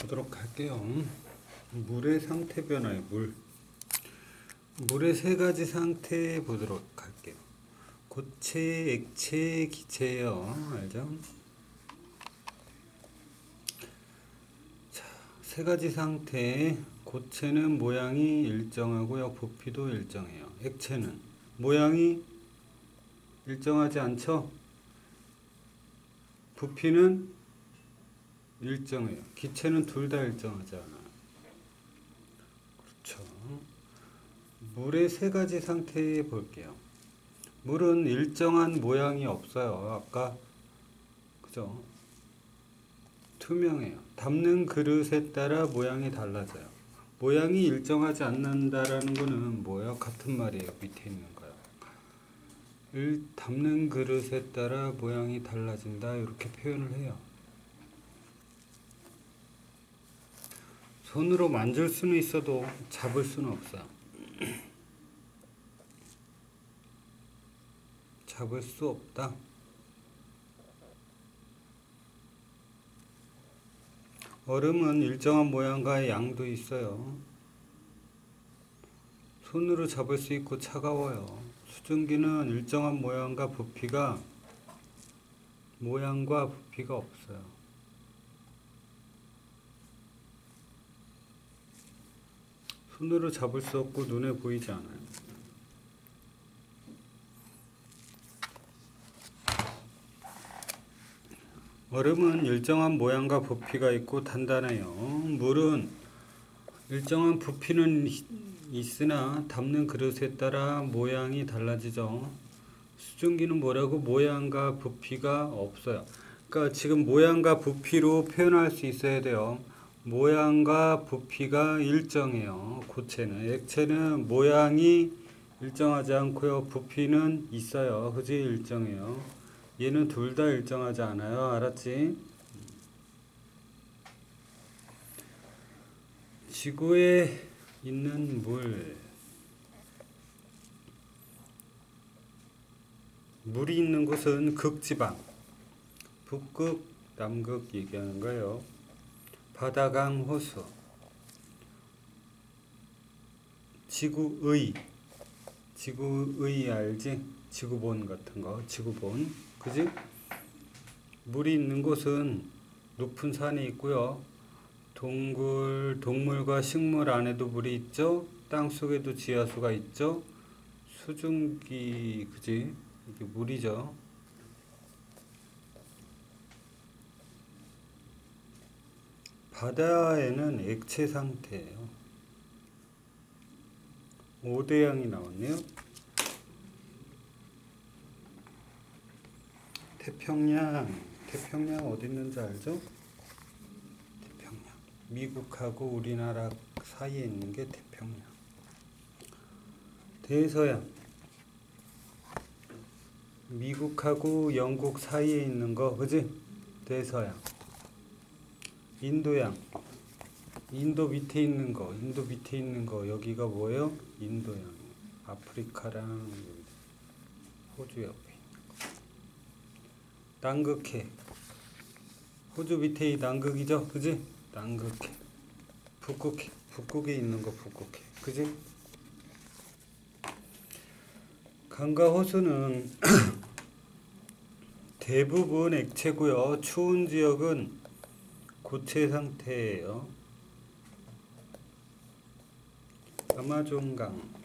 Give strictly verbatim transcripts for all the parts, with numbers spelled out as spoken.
보도록 할게요. 물의 상태 변화에 물. 물의 세 가지 상태 보도록 할게요. 고체, 액체, 기체예요. 알죠? 자, 세 가지 상태. 고체는 모양이 일정하고요. 부피도 일정해요. 액체는 모양이 일정하지 않죠? 부피는 일정해요. 기체는 둘 다 일정하지 않아요. 그렇죠. 물의 세 가지 상태 볼게요. 물은 일정한 모양이 없어요. 아까 그죠? 투명해요. 담는 그릇에 따라 모양이 달라져요. 모양이 일정하지 않는다라는 거는 뭐예요? 같은 말이에요. 밑에 있는 거요. 일, 담는 그릇에 따라 모양이 달라진다. 이렇게 표현을 해요. 손으로 만질 수는 있어도 잡을 수는 없어요. 잡을 수 없다. 얼음은 일정한 모양과 양도 있어요. 손으로 잡을 수 있고 차가워요. 수증기는 일정한 모양과 부피가 모양과 부피가 없어요. 손으로 잡을 수 없고 눈에 보이지 않아요. 얼음은 일정한 모양과 부피가 있고 단단해요. 물은 일정한 부피는 있으나 담는 그릇에 따라 모양이 달라지죠. 수증기는 뭐라고? 모양과 부피가 없어요. 그러니까 지금 모양과 부피로 표현할 수 있어야 돼요. 모양과 부피가 일정해요. 고체는. 액체는 모양이 일정하지 않고요. 부피는 있어요. 그지? 일정해요. 얘는 둘 다 일정하지 않아요. 알았지? 지구에 있는 물. 물이 있는 곳은 극지방, 북극, 남극 얘기하는 거예요. 바다강, 호수. 지구의, 지구의 알지? 지구본 같은 거, 지구본. 그지? 물이 있는 곳은 높은 산이 있고요. 동굴, 동물과 식물 안에도 물이 있죠. 땅 속에도 지하수가 있죠. 수증기, 그지? 이게 물이죠. 바다에는 액체 상태예요. 오 대양이 나왔네요. 태평양, 태평양 어디 있는지 알죠? 태평양. 미국하고 우리나라 사이에 있는 게 태평양. 대서양. 미국하고 영국 사이에 있는 거, 그지? 대서양. 인도양. 인도 밑에 있는 거, 인도 밑에 있는 거, 여기가 뭐예요? 인도양. 아프리카랑 호주 옆에. 남극해. 호주 밑에 이 남극이죠? 그지? 남극해. 북극해. 북극에 있는 거 북극해. 그지? 강과 호수는 대부분 액체고요. 추운 지역은 고체 상태예요. 아마존강.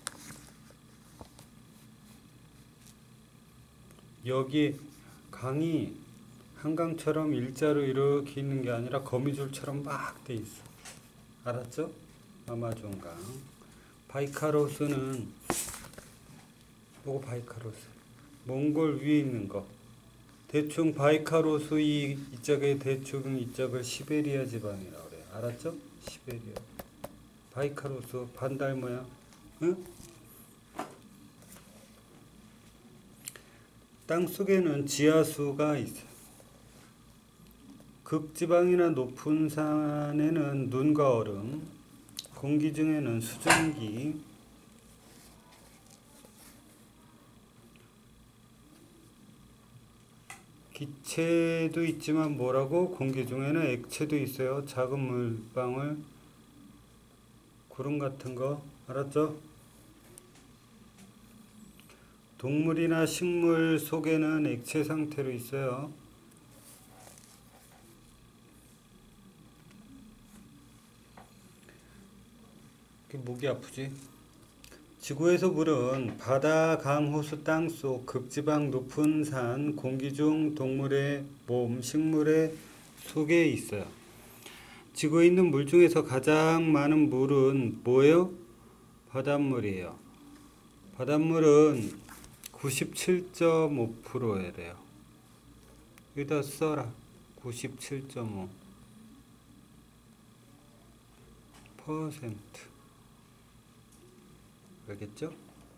여기 강이 한강처럼 일자로 이렇게 있는 게 아니라 거미줄처럼 막 돼 있어. 알았죠? 아마존강. 바이카로스는 뭐고 바이카로스? 몽골 위에 있는 거. 대충 바이카로스 이 이쪽에 대충 이쪽을 시베리아 지방이라고 그래요. 알았죠? 시베리아. 바이카로스 반달 모양. 응? 땅 속에는 지하수가 있어요. 극지방이나 높은 산에는 눈과 얼음, 공기 중에는 수증기, 기체도 있지만 뭐라고? 공기 중에는 액체도 있어요. 작은 물방울, 구름 같은 거. 알았죠? 동물이나 식물 속에는 액체 상태로 있어요. 목이 아프지? 지구에서 물은 바다, 강, 호수, 땅속, 극지방, 높은 산, 공기 중 동물의 몸, 식물의 속에 있어요. 지구에 있는 물 중에서 가장 많은 물은 뭐예요? 바닷물이에요. 바닷물은 구십칠 점 오 퍼센트래요. 여기다 써라. 구십칠 점 오 퍼센트. 알겠죠?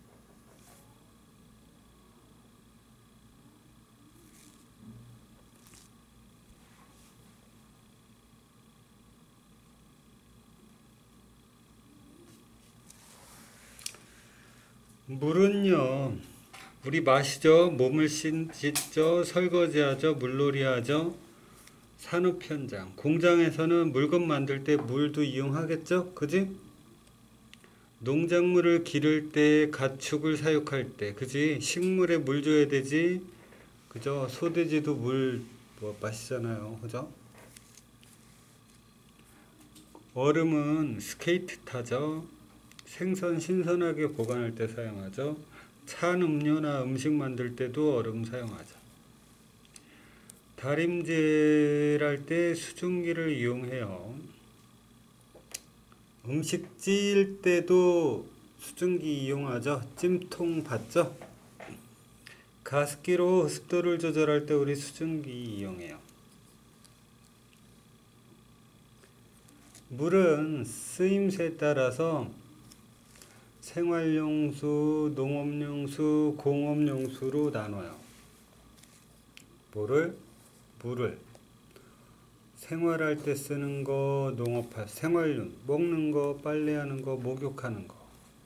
물은요, 우리 마시죠, 몸을 씻죠, 설거지하죠, 물놀이하죠. 산업 현장, 공장에서는 물건 만들 때 물도 이용하겠죠? 그지? 농작물을 기를 때, 가축을 사육할 때, 그지? 식물에 물 줘야 되지, 그죠? 소돼지도 물 뭐 마시잖아요, 그죠? 얼음은 스케이트 타죠. 생선 신선하게 보관할 때 사용하죠. 찬 음료나 음식 만들 때도 얼음 사용하죠. 다림질할 때 수증기를 이용해요. 음식 찌일 때도 수증기 이용하죠. 찜통 봤죠? 가습기로 습도를 조절할 때 우리 수증기 이용해요. 물은 쓰임새에 따라서 생활용수, 농업용수, 공업용수로 나눠요. 뭐를? 물을. 생활할 때 쓰는 거, 농업할, 생활용, 먹는 거, 빨래하는 거, 목욕하는 거.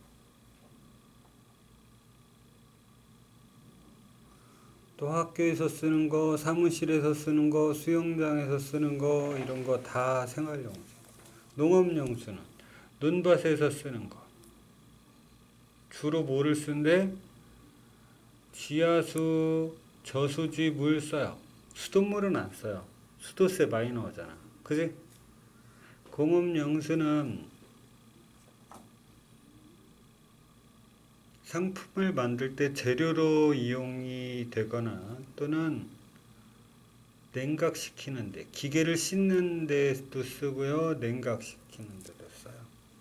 또 학교에서 쓰는 거, 사무실에서 쓰는 거, 수영장에서 쓰는 거, 이런 거 다 생활용수. 농업용수는 논밭에서 쓰는 거. 주로 뭐를 쓴대? 지하수, 저수지 물 써요. 수돗물은 안 써요. 수도세 많이 나오잖아. 그지? 공업용수는 상품을 만들 때 재료로 이용이 되거나 또는 냉각시키는데, 기계를 씻는 데도 쓰고요, 냉각시키는 데도 써요.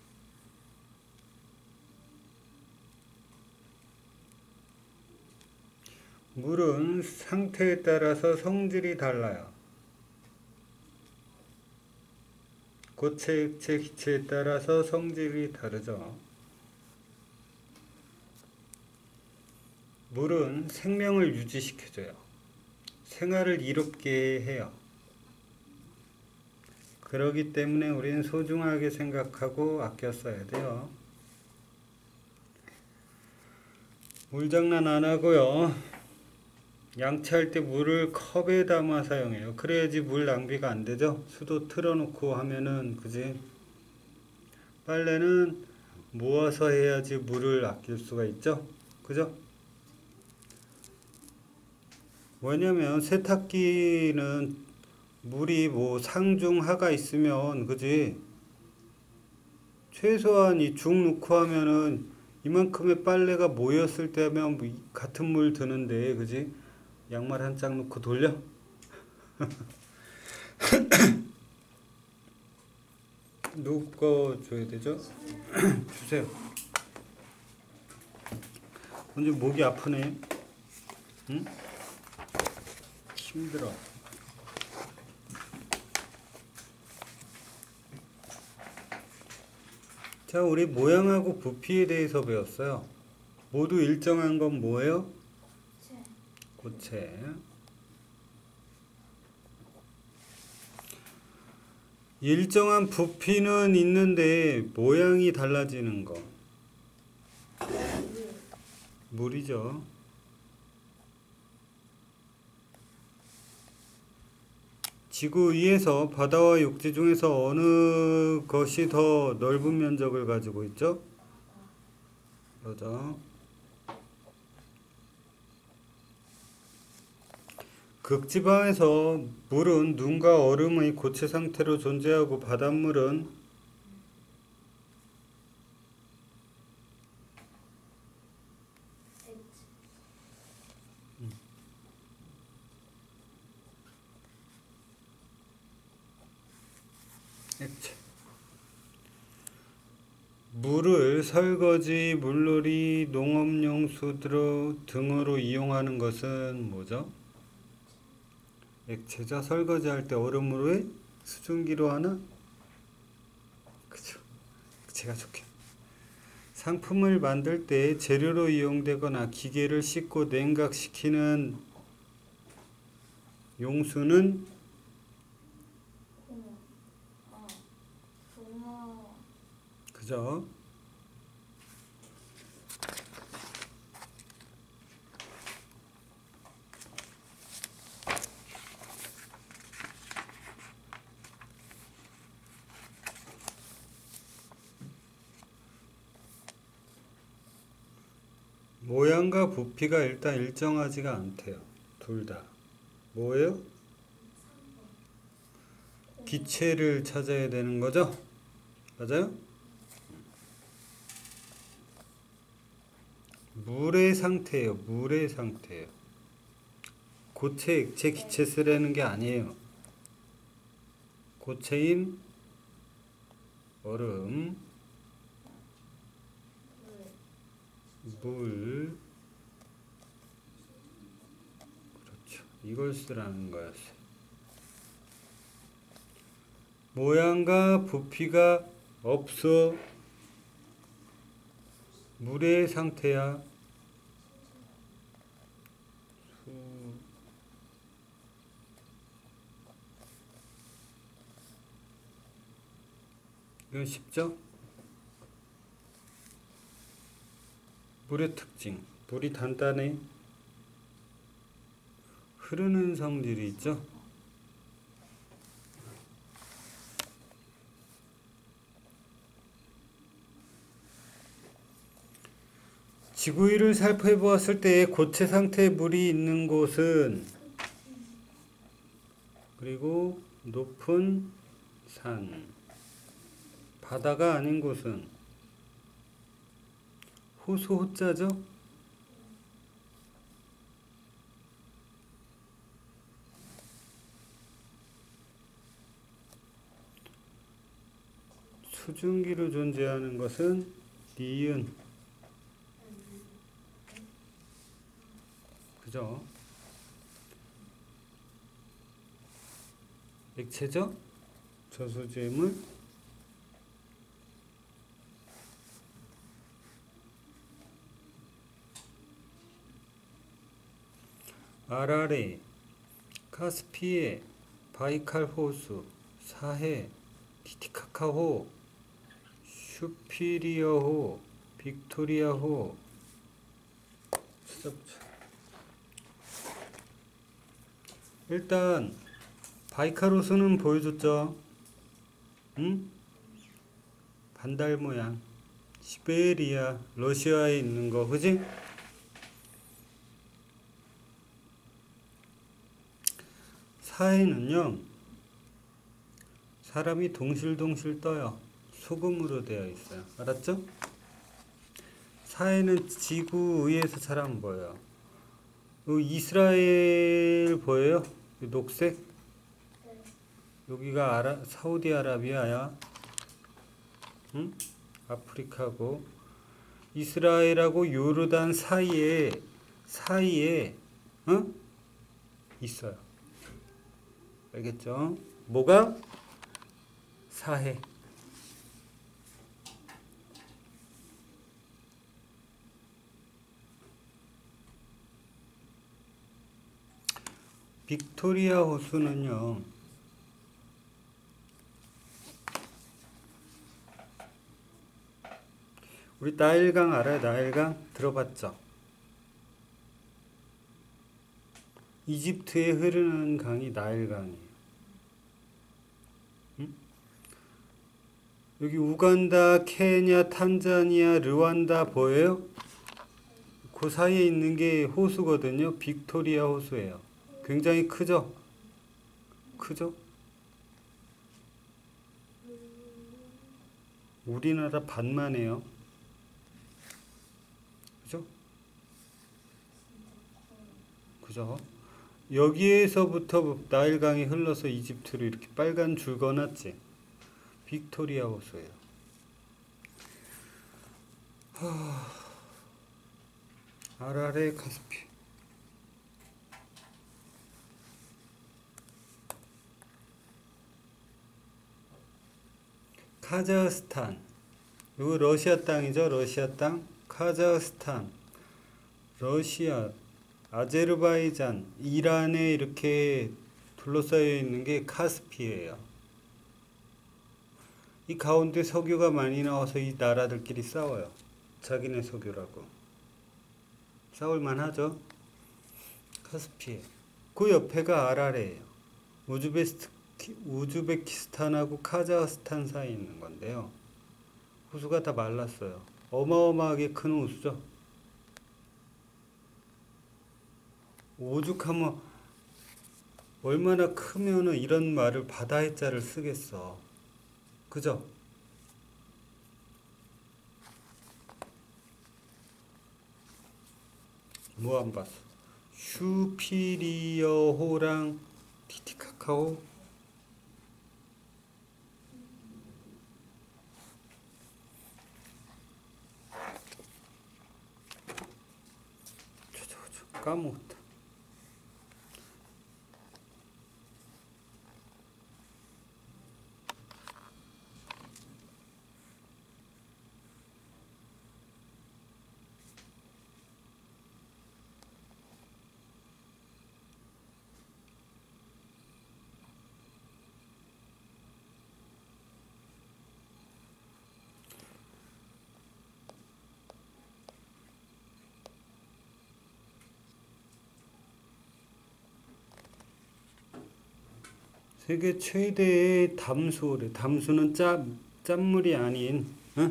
물은 상태에 따라서 성질이 달라요. 고체, 액체, 기체에 따라서 성질이 다르죠. 물은 생명을 유지시켜줘요. 생활을 이롭게 해요. 그렇기 때문에 우리는 소중하게 생각하고 아껴 써야 돼요. 물장난 안 하고요. 양치할 때 물을 컵에 담아 사용해요. 그래야지 물 낭비가 안 되죠. 수도 틀어놓고 하면은, 그지? 빨래는 모아서 해야지 물을 아낄 수가 있죠. 그죠? 왜냐면 세탁기는 물이 뭐 상중 하가 있으면, 그지? 최소한 이 중 넣고 하면은 이만큼의 빨래가 모였을 때 하면 뭐 같은 물 드는데, 그지? 양말 한 짝 넣고 돌려? 누구 거 줘야 되죠? 주세요. 언제 목이 아프네? 응? 힘들어. 자, 우리 모양하고 부피에 대해서 배웠어요. 모두 일정한 건 뭐예요? 고체. 일정한 부피는 있는데 모양이 달라지는 거. 물이죠. 지구 위에서 바다와 육지 중에서 어느 것이 더 넓은 면적을 가지고 있죠? 맞아. 극지방에서 물은 눈과 얼음의 고체 상태로 존재하고 바닷물은 액체. 물을 설거지, 물놀이, 농업용수 등으로 이용하는 것은 뭐죠? 액체죠. 설거지 할 때 얼음으로 해? 수증기로 하나? 그죠. 액체가 좋게. 상품을 만들 때 재료로 이용되거나 기계를 씻고 냉각시키는 용수는 그죠? 모양과 부피가 일단 일정하지가 않대요. 둘 다. 뭐예요? 기체를 찾아야 되는 거죠? 맞아요? 물의 상태예요. 물의 상태예요. 고체, 액체, 기체 쓰라는 게 아니에요. 고체인 얼음, 물, 그렇죠. 이걸 쓰라는 거였어요. 모양과 부피가 없어. 물의 상태야. 수... 이건 쉽죠? 물의 특징. 물이 단단해. 흐르는 성질이 있죠? 지구 위를 살펴보았을 때 고체 상태의 물이 있는 곳은 그리고 높은 산, 바다가 아닌 곳은 호수 호자죠? 수증기로 존재하는 것은 니은, 그죠? 액체죠? 저수지물. 아라레, 카스피해, 바이칼 호수, 사해, 티티카카호, 슈피리어호, 빅토리아호. 찾아보자. 일단 바이칼 호수는 보여줬죠. 응? 반달 모양. 시베리아, 러시아에 있는 거, 그지? 사해는요, 사람이 동실동실 떠요. 소금으로 되어 있어요. 알았죠? 사해는 지구 위에서 잘 안 보여요. 이스라엘 보여요? 녹색? 여기가 아라, 사우디아라비아야. 응? 아프리카고. 이스라엘하고 요르단 사이에, 사이에, 응? 있어요. 알겠죠? 뭐가? 사해. 빅토리아 호수는요, 우리 나일강 알아요? 나일강? 들어봤죠? 이집트에 흐르는 강이 나일강이에요. 응? 여기 우간다, 케냐, 탄자니아, 르완다 보여요? 그 사이에 있는 게 호수거든요. 빅토리아 호수예요. 굉장히 크죠? 크죠? 우리나라 반만 해요. 그죠? 그죠? 여기에서부터 나일강이 흘러서 이집트로 이렇게 빨간 줄 그어놨지. 빅토리아 호수예요. 하... 아라레 카스피. 카자흐스탄. 이거 러시아 땅이죠. 러시아 땅. 카자흐스탄. 러시아. 아제르바이잔. 이란에 이렇게 둘러싸여 있는 게 카스피예요. 이 가운데 석유가 많이 나와서 이 나라들끼리 싸워요. 자기네 석유라고. 싸울만 하죠. 카스피해. 그 옆에가 아라레예요. 우즈베스트, 우즈베키스탄하고 카자흐스탄 사이에 있는 건데요. 호수가 다 말랐어요. 어마어마하게 큰 호수죠. 오죽하면 얼마나 크면은 이런 말을 바다의 자를 쓰겠어. 그죠? 뭐 안 봤어? 슈피리어호랑 티티카카오. 저저 저 까먹었다. 세계 최대의 담수래. 담수는 짠, 짠물이 아닌, 어?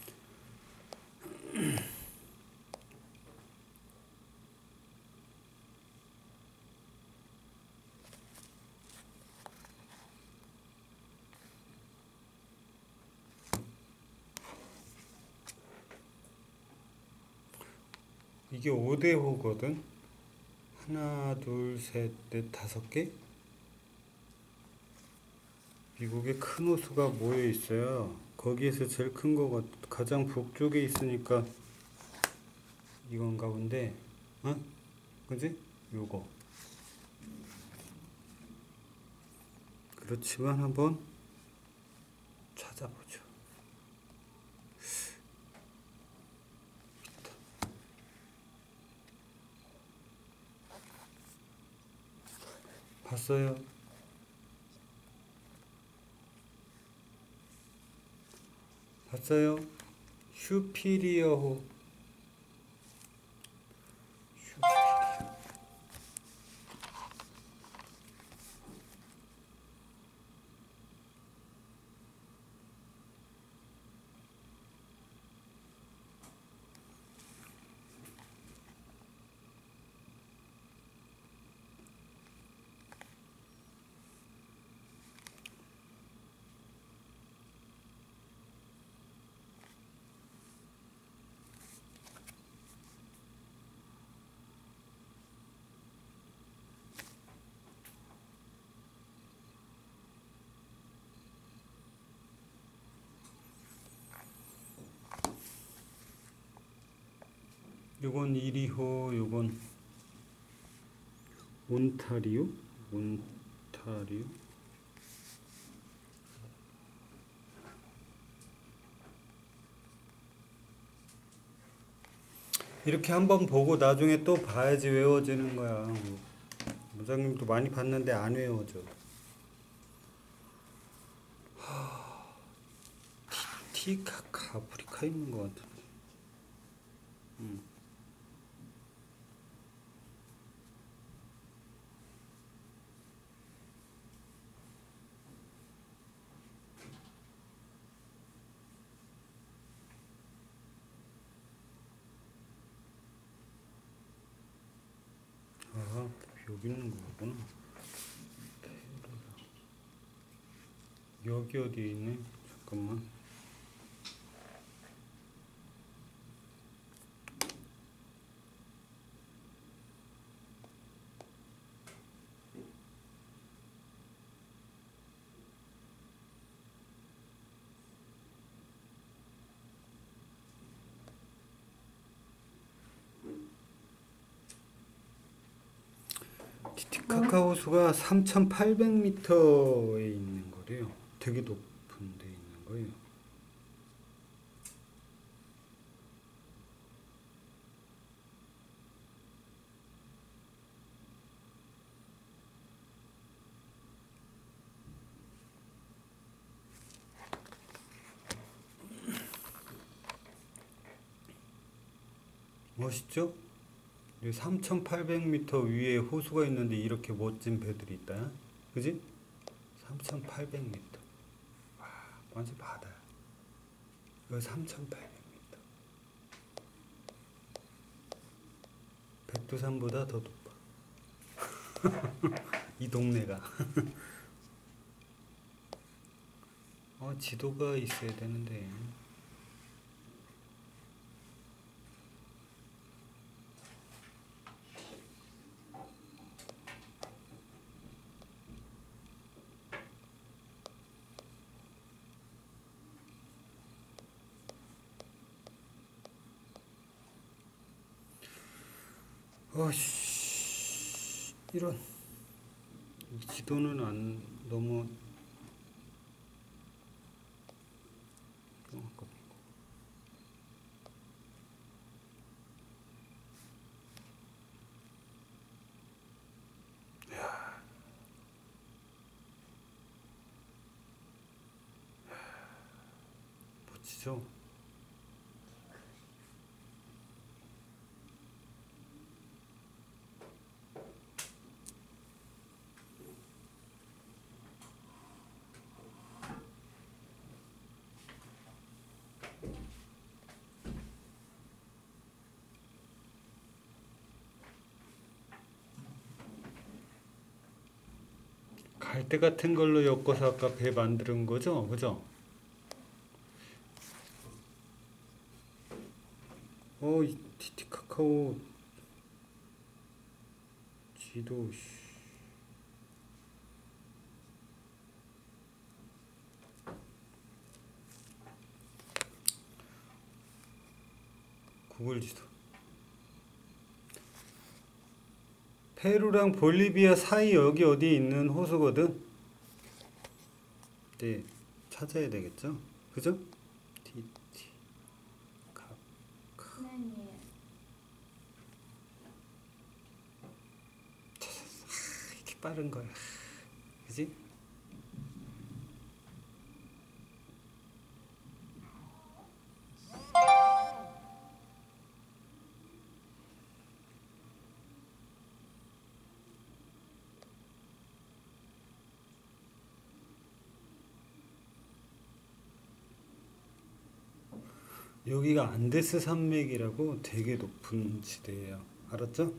이게 오 대 호거든. 하나, 둘, 셋, 넷, 다섯 개? 미국에 큰 호수가 모여 있어요. 거기에서 제일 큰 거가 가장 북쪽에 있으니까 이건가 본데, 어? 그지? 요거. 그렇지만 한번 찾아보죠. 봤어요? 봤어요? 슈피리어호. 슈피리어. 요건 이리호, 요건 온타리오? 온타리오? 이렇게 한번 보고 나중에 또 봐야지 외워지는 거야. 부장님도 많이 봤는데 안 외워져. 하... 티카카 아프리카 있는 것 같은데. 음. 여기 있는 거구나. 여기 어디에 있네? 잠깐만. 티티카카 호수가 삼천팔백 미터에 있는 거래요. 되게 높은 데 있는 거예요. 멋있죠? 삼천팔백 미터 위에 호수가 있는데 이렇게 멋진 배들이 있다. 그지? 삼천팔백 미터. 와, 완전 바다야. 여기 삼천팔백 미터. 백두산보다 더 높아. 이 동네가. 어, 지도가 있어야 되는데. 어씨, 이런. 이 지도는 안 너무 멋지죠? 갈대 같은 걸로 엮어서 아까 배 만드는 거죠? 그죠? 어, 이 티티카카오 지도, 씨. 구글 지도. 페루랑 볼리비아 사이 여기 어디에 있는 호수거든? 네, 찾아야 되겠죠? 그죠? 티티 카 카. 네. 찾았어. 아, 이렇게 빠른 거야. 그지? 여기가 안데스 산맥이라고 되게 높은 지대예요. 알았죠?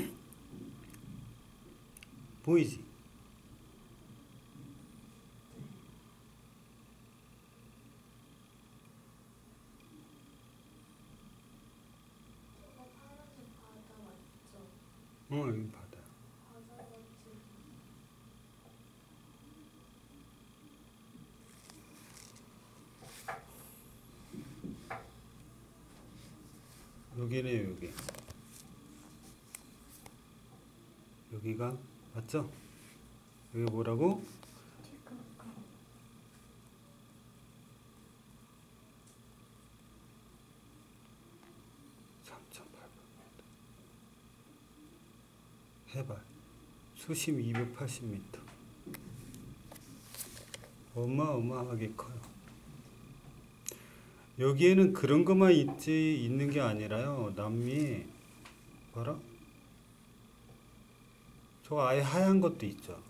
보이지? 저거 파란색 바다 맞죠? 어, 여기 바다. 바다 같이. 여기네요, 여기. 여기가 맞죠? 여기 뭐라고? 티카카. 삼천팔백 미터. 해발 수심 이백팔십 미터. 어마어마하게 커요. 여기에는 그런 것만 있지 있는 게 아니라요. 남미에 봐라. 저 아예 하얀 것도 있죠.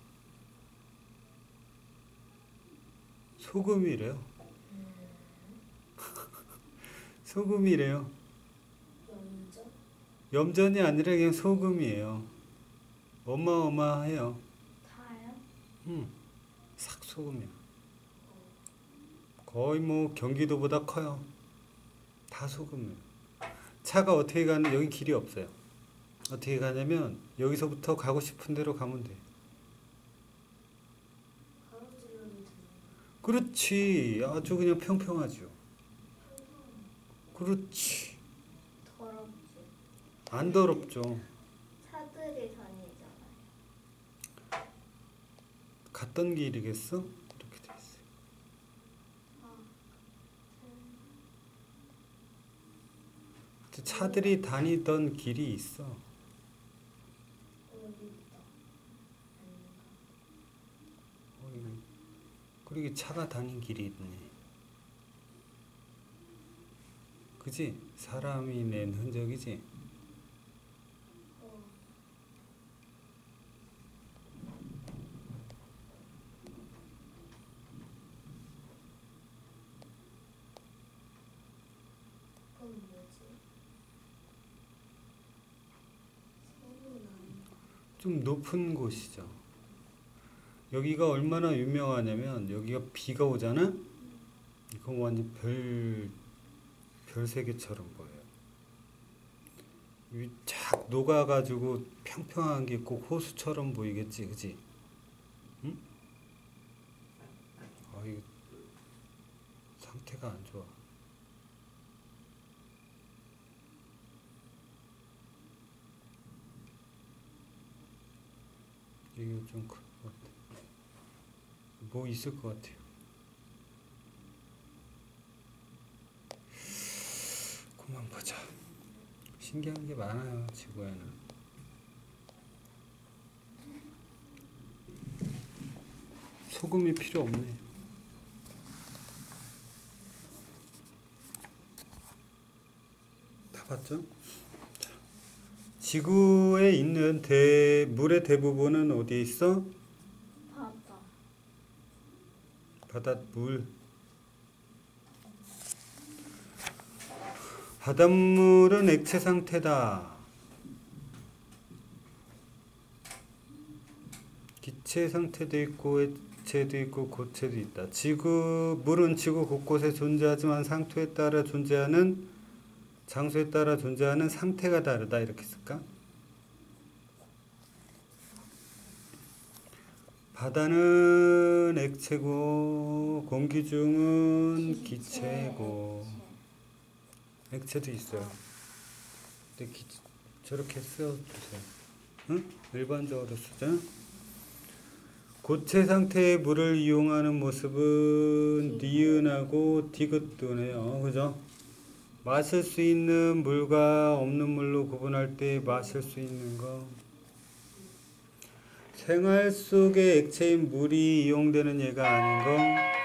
소금이래요. 소금이래요. 염전? 염전이 아니라 그냥 소금이에요. 어마어마해요. 다요? 음, 싹 속으면 거의 뭐 경기도보다 커요. 다 속으면. 차가 어떻게 가는, 여기 길이 없어요. 어떻게 가냐면 여기서부터 가고 싶은 대로 가면 돼. 가로질러면 되는 그렇지. 아주 그냥 평평하죠. 그렇지. 더럽지. 안 더럽죠. 차들이 다니잖아요. 갔던 길이겠어? 이렇게 돼 있어요. 아, 차들이 다니던 길이 있어. 여기 있다. 아닌가? 어이구. 그러게 차가 다닌 길이 있네. 그지? 사람이 낸 흔적이지? 어. 그건 뭐지? 소문이 나는 좀 높은 곳이죠. 여기가 얼마나 유명하냐면 여기가 비가 오잖아? 이거 완전 별, 별세계처럼 보여요. 이 쫙 녹아가지고 평평한 게 꼭 호수처럼 보이겠지, 그지? 응? 아, 이거 상태가 안 좋아. 이게 좀 큰 것 같아. 뭐 있을 것 같아요. 그만 보자. 신기한 게 많아요, 지구에는. 소금이 필요 없네. 다 봤죠? 자, 지구에 있는 대, 물의 대부분은 어디에 있어? 바다. 바닷물. 바닷물은 액체 상태다. 기체 상태도 있고 액체도 있고 고체도 있다. 지구 물은 지구 곳곳에 존재하지만 상태에 따라 존재하는 장소에 따라 존재하는 상태가 다르다. 이렇게 쓸까? 바다는 액체고 공기 중은 기체고 액체도 있어요. 근데 기, 저렇게 써주세요. 응? 일반적으로 쓰자. 고체 상태의 물을 이용하는 모습은 니은하고 디귿도네요. 그죠? 마실 수 있는 물과 없는 물로 구분할 때 마실 수 있는 거. 생활 속의 액체인 물이 이용되는 예가 아닌 거.